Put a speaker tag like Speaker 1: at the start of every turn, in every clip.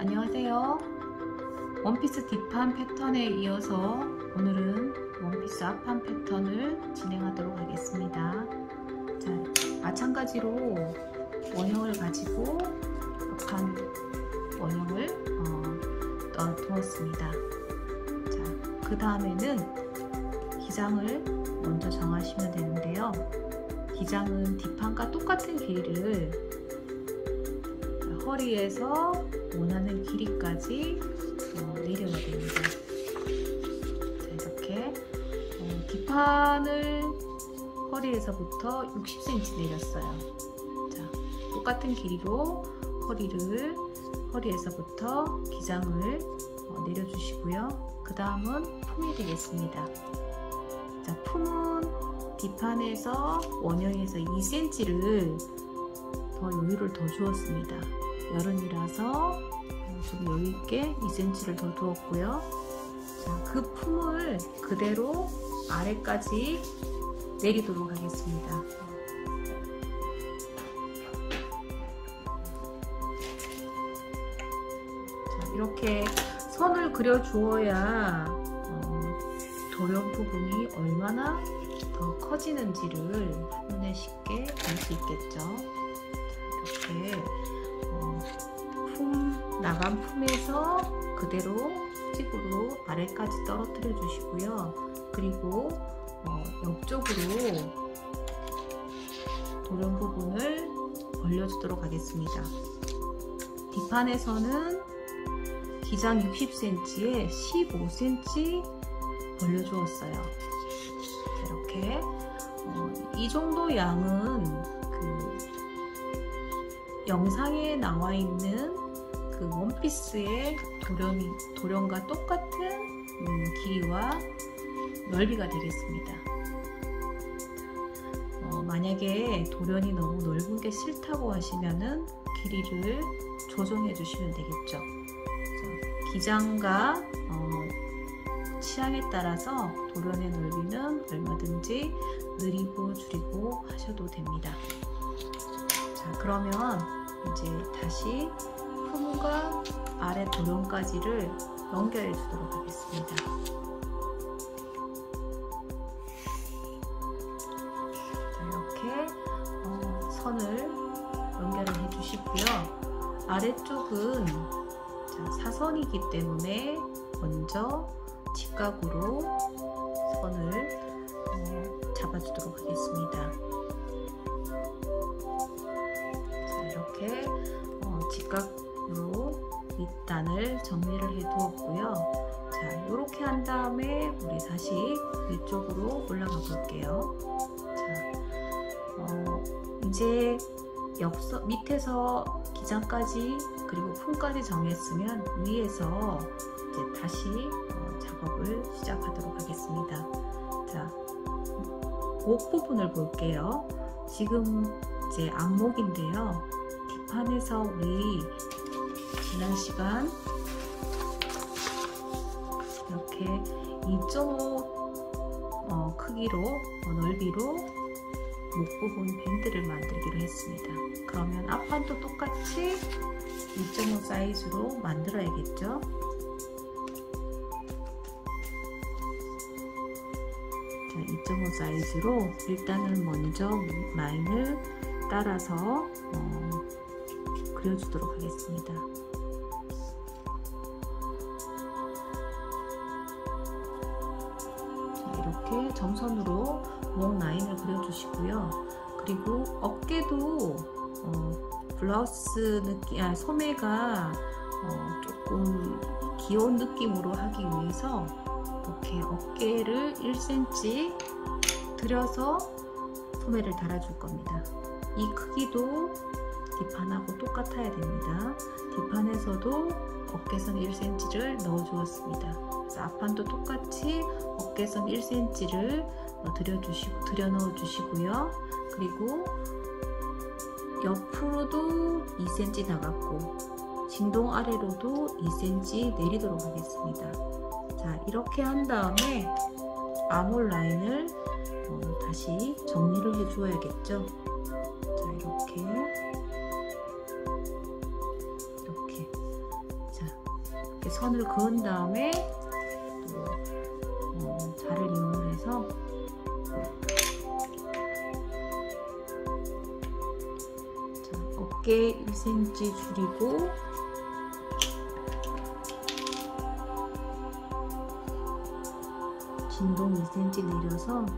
Speaker 1: 안녕하세요. 원피스 뒷판 패턴에 이어서 오늘은 원피스 앞판 패턴을 진행하도록 하겠습니다. 자, 마찬가지로 원형을 가지고 앞판 원형을 두었습니다. 자, 그 다음에는 기장을 먼저 정하시면 되는데요. 기장은 뒷판과 똑같은 길이를 허리에서 원하는 길이까지 내려야 됩니다. 자, 이렇게 뒷판을 허리에서부터 60cm 내렸어요. 자, 똑같은 길이로 허리에서부터 기장을 내려주시고요. 그 다음은 품이 되겠습니다. 자, 품은 뒷판에서 원형에서 2cm를 더 여유를 더 주었습니다. 여름이라서 좀 여유있게 2cm를 더 두었고요. 자, 그 품을 그대로 아래까지 내리도록 하겠습니다. 자, 이렇게 선을 그려 주어야 도련 부분이 얼마나 더 커지는지를 한눈에 쉽게 볼 수 있겠죠. 이렇게 나간 품에서 그대로 수직으로 아래까지 떨어뜨려 주시고요. 그리고 옆쪽으로 도련 부분을 벌려주도록 하겠습니다. 뒷판에서는 기장 60cm에 15cm 벌려주었어요. 이렇게 이 정도 양은 영상에 나와 있는 그 원피스의 도련과 똑같은 길이와 넓이가 되겠습니다. 만약에 도련이 너무 넓은 게 싫다고 하시면은 길이를 조정해 주시면 되겠죠. 기장과 취향에 따라서 도련의 넓이는 얼마든지 늘리고 줄이고 하셔도 됩니다. 자, 그러면 이제 다시 품과 아래 도련까지를 연결해 주도록 하겠습니다. 자, 이렇게 선을 연결을 해 주시고요. 아래쪽은 사선이기 때문에 먼저 직각으로 선을 잡아주도록 하겠습니다. 자, 이렇게 직각으로 밑단을 정리를 해 두었고요. 자, 이렇게 한 다음에 우리 다시 위쪽으로 올라가 볼게요. 자, 이제 밑에서 기장까지 그리고 품까지 정했으면 위에서 이제 다시 작업을 시작하도록 하겠습니다. 자, 목 부분을 볼게요. 지금 이제 앞목인데요. 뒷판에서 우리 지난 시간 이렇게 2.5 크기로 넓이로 목 부분 밴드를 만들기로 했습니다. 그러면 앞판도 똑같이 2.5 사이즈로 만들어야겠죠. 자, 2.5 사이즈로 일단은 먼저 라인을 따라서 그려주도록 하겠습니다. 자, 이렇게 점선으로 목 라인을 그려주시고요. 그리고 어깨도 블라우스 느낌, 소매가 조금 귀여운 느낌으로 하기 위해서 이렇게 어깨를 1cm 들여서 소매를 달아줄 겁니다. 이 크기도 뒷판하고 똑같아야 됩니다. 뒷판에서도 어깨선 1cm를 넣어 주었습니다. 그래서 앞판도 똑같이 어깨선 1cm를 들여 넣어 주시고요. 그리고 옆으로도 2cm 나갔고 진동 아래로도 2cm 내리도록 하겠습니다. 자, 이렇게 한 다음에 아몰 라인을 다시 정리를 해 주어야겠죠. 자, 이렇게 자, 선을 그은 다음에 또 자를 이용을 해서 자, 어깨 1cm 줄이고 진동 2cm 내려서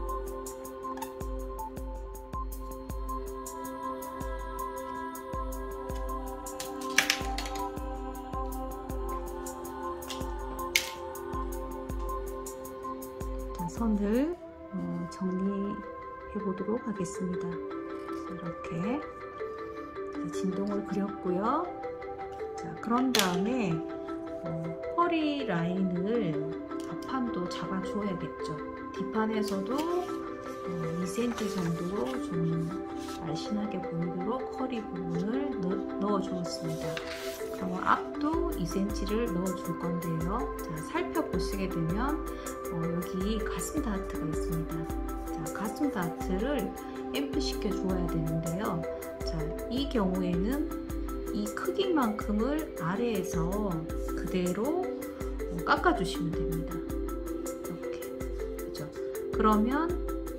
Speaker 1: 선을 정리해 보도록 하겠습니다. 이렇게 진동을 그렸고요. 자, 그런 다음에 허리 라인을 앞판도 잡아줘야겠죠. 뒷판에서도 2cm 정도로 좀 날씬하게 보이도록 허리 부분을 넣어주었습니다. 그러면 앞도 2cm를 넣어줄 건데요. 자, 살펴보시게 되면 여기 가슴 다트가 있습니다. 자, 가슴 다트를 앰프 시켜 주어야 되는데요. 자, 이 경우에는 이 크기만큼을 아래에서 그대로 깎아 주시면 됩니다. 이렇게. 그죠? 그러면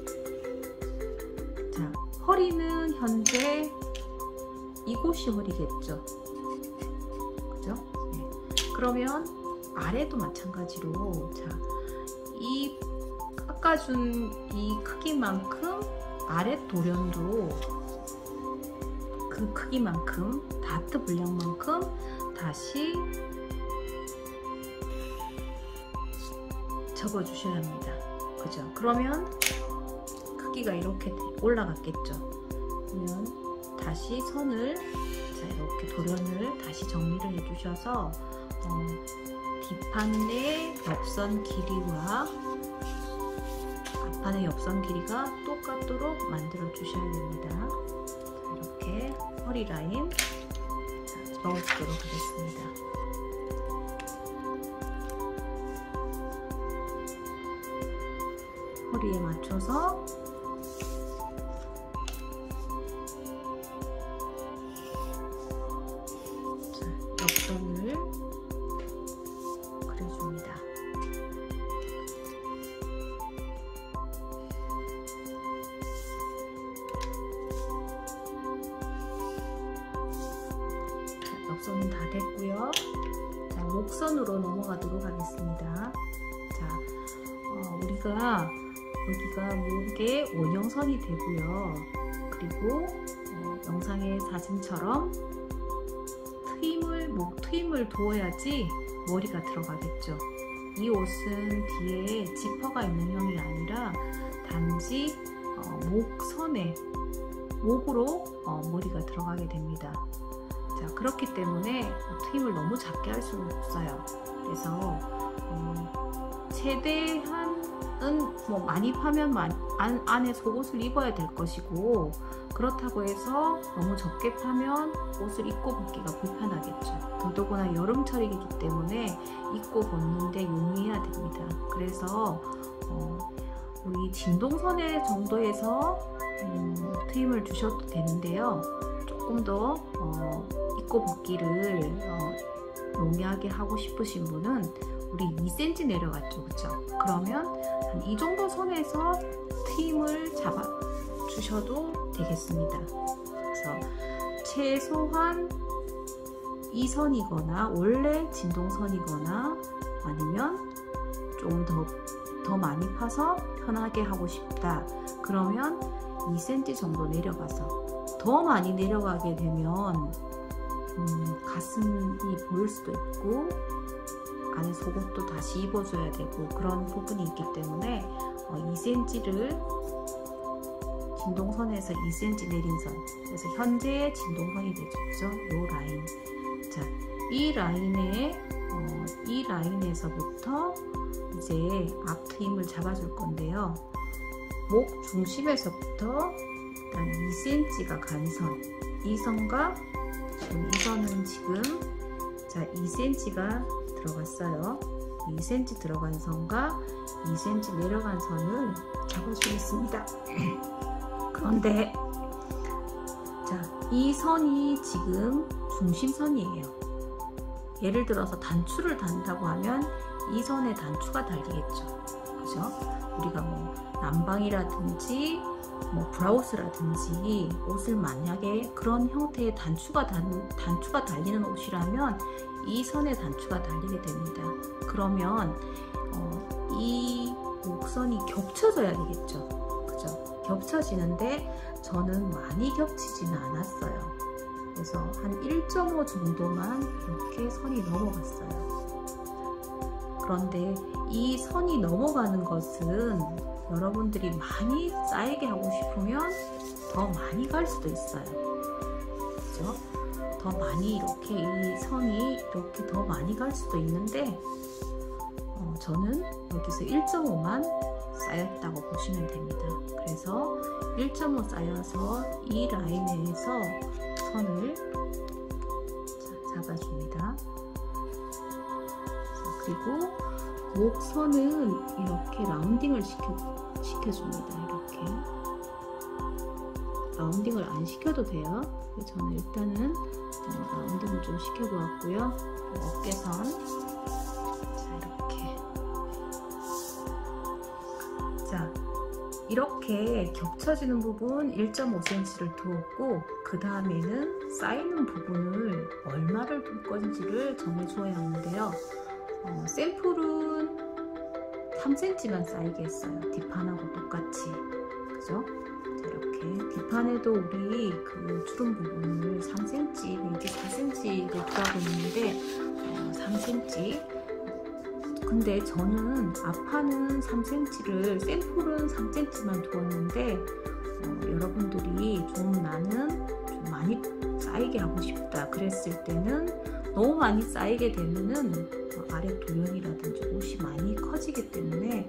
Speaker 1: 자, 허리는 현재 이곳이 허리겠죠. 그죠? 네. 그러면 아래도 마찬가지로 자, 이 깎아준 이 크기만큼 아래 돌연도 그 크기만큼 다트 분량만큼 다시 접어 주셔야 합니다. 그죠? 그러면 크기가 이렇게 올라갔겠죠. 그러면 다시 선을 자, 이렇게 돌연을 다시 정리를 해 주셔서 뒷판의 옆선 길이와 앞판의 옆선 길이가 똑같도록 만들어 주셔야 됩니다. 이렇게 허리 라인 넣어주도록 하겠습니다. 허리에 맞춰서 옆선을 그려줍니다. 옆선은 다 됐고요. 자, 목선으로 넘어가도록 하겠습니다. 자, 우리가 여기가 목에 원형선이 되고요. 그리고 영상의 사진처럼 목 트임을 두어야지 머리가 들어가겠죠. 이 옷은 뒤에 지퍼가 있는 형이 아니라 단지 목선에 목으로 머리가 들어가게 됩니다. 자, 그렇기 때문에 트임을 너무 작게 할 수는 없어요. 그래서 최대한은 뭐 많이 파면 안에 속옷을 입어야 될 것이고, 그렇다고 해서 너무 적게 파면 옷을 입고 벗기가 불편하겠죠. 더더구나 여름철이기 때문에 입고 벗는데 용이해야 됩니다. 그래서 우리 진동선의 정도에서 트임을 주셔도 되는데요. 조금 더 입고 벗기를 용이하게 하고 싶으신 분은 우리 2cm 내려갔죠, 그쵸? 그러면 한 이 정도 선에서 트임을 잡아 주셔도 되겠습니다. 그래서 최소한 이 선이거나 원래 진동선이거나 아니면 좀 더 많이 파서 편하게 하고 싶다. 그러면 2cm 정도 내려가서 더 많이 내려가게 되면 가슴이 보일 수도 있고 안에 속옷도 다시 입어줘야 되고 그런 부분이 있기 때문에 2cm를 진동선에서 2cm 내린 선, 그래서 현재의 진동선이 되죠. 그죠? 요 라인. 자, 이 라인에서부터 이제 앞 트임을 잡아줄 건데요. 목 중심에서부터 일단 2cm가 간 선, 이 선과 이 선은 지금 자 2cm가 들어갔어요. 2cm 들어간 선과 2cm 내려간 선을 잡아주겠습니다. 그런데 자, 이 선이 지금 중심선이에요. 예를 들어서 단추를 단다고 하면 이 선에 단추가 달리겠죠. 그죠? 우리가 뭐 남방이라든지 뭐 브라우스라든지 옷을 만약에 그런 형태의 단추가 달리는 옷이라면 이 선에 단추가 달리게 됩니다. 그러면 이 목선이 겹쳐져야 되겠죠. 그죠? 겹쳐지는데 저는 많이 겹치지는 않았어요. 그래서 한 1.5 정도만 이렇게 선이 넘어갔어요. 그런데 이 선이 넘어가는 것은 여러분들이 많이 쌓이게 하고 싶으면 더 많이 갈 수도 있어요. 그죠? 더 많이 이렇게 이 선이 이렇게 더 많이 갈 수도 있는데 저는 여기서 1.5만 쌓였다고 보시면 됩니다. 그래서 1.5 쌓여서 이 라인에서 선을 잡아줍니다. 그리고 목선은 이렇게 라운딩을 시켜줍니다. 이렇게 라운딩을 안 시켜도 돼요. 저는 일단은 라운딩을 좀 시켜보았고요. 어깨선 이렇게 겹쳐지는 부분 1.5cm를 두었고 그 다음에는 쌓이는 부분을 얼마를 둘 건지를 정해줘야 하는데요. 샘플은 3cm만 쌓이게 했어요. 뒷판하고 똑같이. 그죠? 이렇게 뒷판에도 우리 그 주름 부분을 3cm, 이제 4cm를 구하고 있는데 3cm. 근데 저는 앞판은 3cm를 샘플은 3cm만 두었는데 여러분들이 좀 나는 좀 많이 쌓이게 하고 싶다 그랬을 때는 너무 많이 쌓이게 되면은 아래 도면이라든지 옷이 많이 커지기 때문에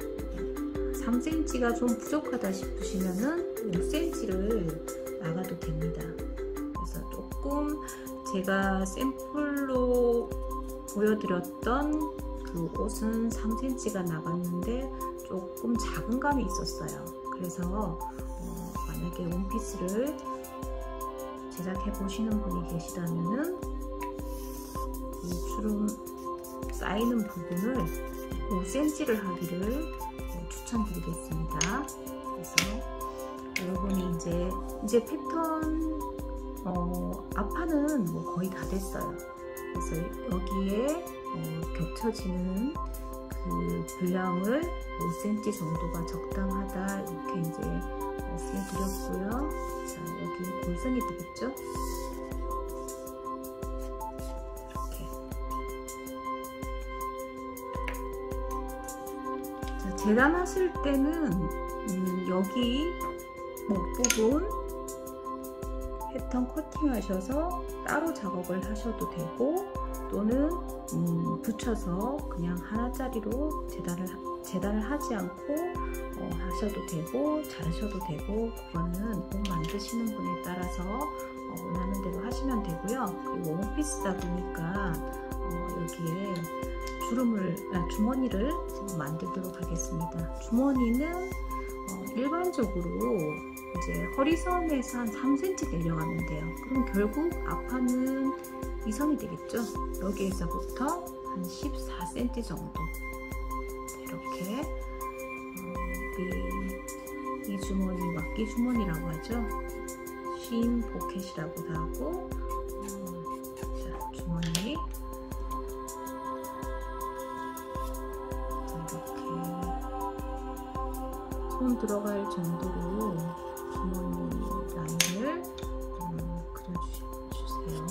Speaker 1: 3cm가 좀 부족하다 싶으시면은 5cm를 나가도 됩니다. 그래서 조금 제가 샘플로 보여드렸던 그 옷은 3cm가 나갔는데 조금 작은 감이 있었어요. 그래서 만약에 원피스를 제작해 보시는 분이 계시다면은 이 주름 쌓이는 부분을 5cm를 하기를 추천드리겠습니다. 그래서 여러분이 이제 패턴 앞판은 뭐 거의 다 됐어요. 그래서 여기에 겹쳐지는 그 분량을 5cm 정도가 적당하다 이렇게 이제 말씀을 드렸고요. 자, 여기 골선이 되겠죠? 이렇게. 자, 재단하실 때는 여기 목 부분 패턴 커팅 하셔서 따로 작업을 하셔도 되고 또는 붙여서 그냥 하나짜리로 재단을 하지 않고 하셔도 되고 자르셔도 되고 그거는 옷 만드시는 분에 따라서 원하는 대로 하시면 되고요. 그리고 원피스다 보니까 여기에 주머니를 지금 만들도록 하겠습니다. 주머니는 일반적으로 이제 허리선에서 한 3cm 내려가면 돼요. 그럼 결국 앞판은 이 선이 되겠죠. 여기에서부터 한 14cm 정도 이렇게 이 주머니 막기 주머니라고 하죠. 쉰 포켓이라고도 하고 자, 주머니 이렇게 손 들어갈 정도로 주머니 라인을 그려주세요.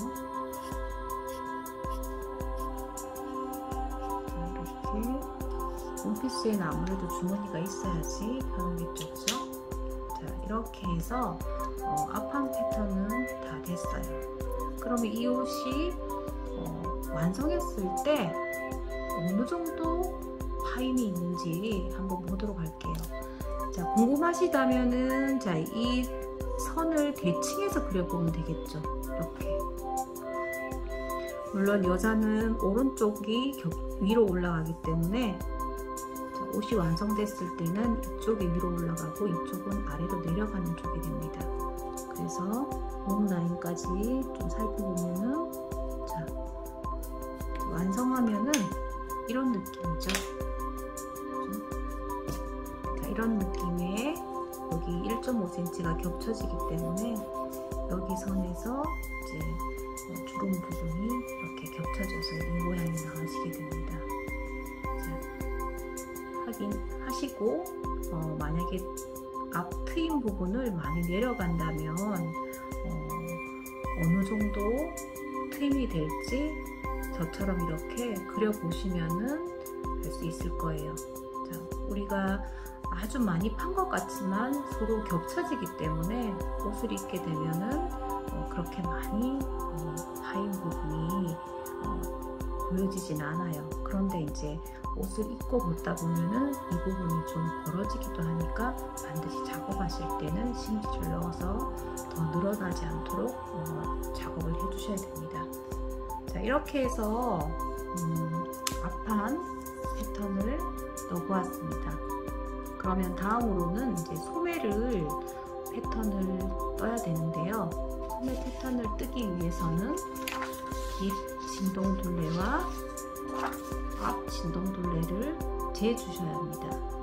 Speaker 1: 원피스에는 아무래도 주머니가 있어야지 편하겠죠. 자, 이렇게 해서 앞판 패턴은 다 됐어요. 그러면 이 옷이 완성했을 때 어느 정도 파임이 있는지 한번 보도록 할게요. 자, 궁금하시다면은 자, 이 선을 대칭해서 그려보면 되겠죠. 이렇게. 물론 여자는 오른쪽이 위로 올라가기 때문에 옷이 완성됐을 때는 이쪽이 위로 올라가고 이쪽은 아래로 내려가는 쪽이 됩니다. 그래서 목 라인까지 좀 살펴보면은 자, 완성하면은 이런 느낌이죠. 자, 이런 느낌의 여기 1.5cm가 겹쳐지기 때문에 여기 선에서 이제 주름 부분이 이렇게 겹쳐져서 이 모양이 나오시게 됩니다. 자, 확인하시고 만약에 앞 트임 부분을 많이 내려간다면 어느 정도 트임이 될지 저처럼 이렇게 그려보시면은 알 수 있을 거예요. 자, 우리가 아주 많이 판 것 같지만 서로 겹쳐지기 때문에 옷을 입게 되면은 그렇게 많이 파인 부분이 보여지진 않아요. 그런데 이제 옷을 입고 보다 보면은 이 부분이 좀 벌어지기도 하니까 반드시 작업하실 때는 심지를 넣어서 더 늘어나지 않도록 작업을 해주셔야 됩니다. 자, 이렇게 해서 앞판 패턴을 넣어보았습니다. 그러면 다음으로는 이제 소매를 패턴을 떠야 되는데요. 소매 패턴을 뜨기 위해서는 뒷 진동둘레와 앞 진동둘레를 재주셔야 합니다.